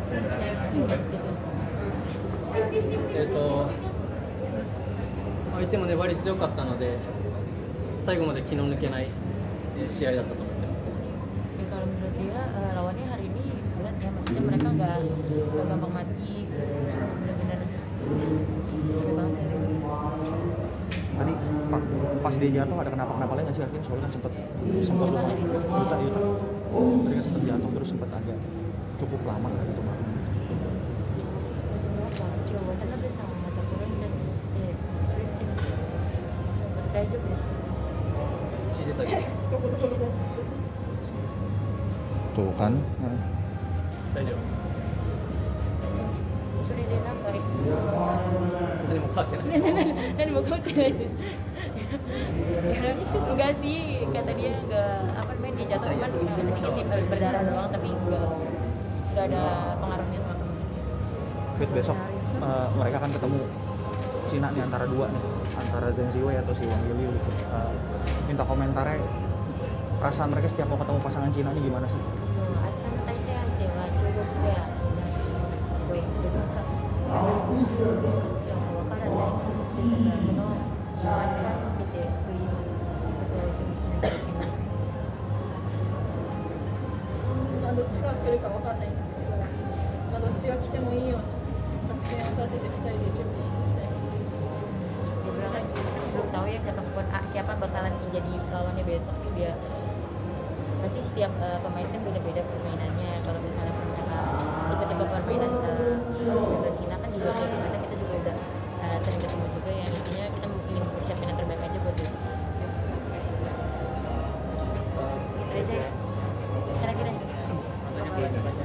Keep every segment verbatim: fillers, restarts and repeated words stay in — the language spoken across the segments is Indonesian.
えっと相手も粘り強かったので最後まで気の抜けないえー試合だったと思ってます。 Ya, kalau menurut dia eh, lawannya hari ini berat ya, maksudnya mereka nggak nggak gampang mati, terus benar-benar ya, saya capek banget sih hari ini. Tadi pa- pas dia jatuh ada kenapa-kenapa lain nggak sih akhirnya? Soalnya kan sempet sempet Siapa Arif? Yuta Yuta tadi kan sempet jatuh terus sempet agak cukup lama gitu Mbak. 今日渡辺さんもまた転んじゃってそれってなんか大丈夫です？ 血出たけど血が Tuh kan. 大丈夫。 それでなんか何も変わってない。 何も変わってないです。Ya, enggak sih, kata dia enggak apa namanya dia jatuh cuman sedikit berdarah doang tapi enggak enggak ada pengaruhnya sama temennya. Fit besok uh, mereka akan ketemu Cina nih antara dua nih, antara Zheng Ziwei atau si Wang Yuliu gitu. Uh, minta komentarnya perasaan mereka setiap mau ketemu pasangan Cina ini gimana sih? 明日の対戦相手は中国ペアすごいどっちかどっちかもわからないですからその明日に向けてということを準備しなきゃいけない。 まあどっちが来るかわかんないんですけど、まあどっちが来てもいいような作戦を立ててふたりで準備していきたいかもしれない。 Dia bilang kan belum tahu ya siapa siapa bakalan jadi lawannya besok. Dia pasti setiap uh, pemain kan beda-beda permainannya. Kalau misalnya permainan tipe-tipe permainan uh, Cina kan juga kayak gimana, kita juga udah uh, sering ketemu juga. Yang intinya kita ingin persiapin yang terbaik aja buat besok. Itu aja ya. Kira-kira ini. そうですね。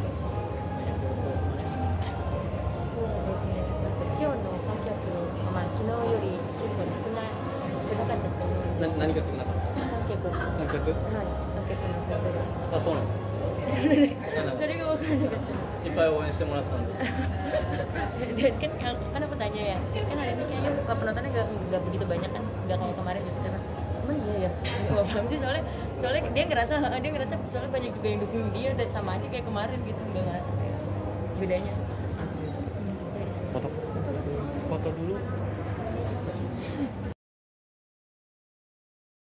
今日の観客、まあ昨日より結構少ない少なかったと思うんです。 何何が少なかった？ 観客。 観客？ はい。観客の数が。 あ、そうなんですか。 それが分からなかった。 いっぱい応援してもらったんで。 Dan kan kan aku tanya ya, kan hari ini kayaknya penontonnya nggak nggak begitu banyak kan, nggak kayak kemarin gitu kan. Emang iya ya, nggak paham sih soalnya soalnya dia ngerasa dia ngerasa soalnya banyak juga yang dukung dia dan sama aja kayak kemarin gitu, nggak ngerasa kayak bedanya. Foto. Foto dulu.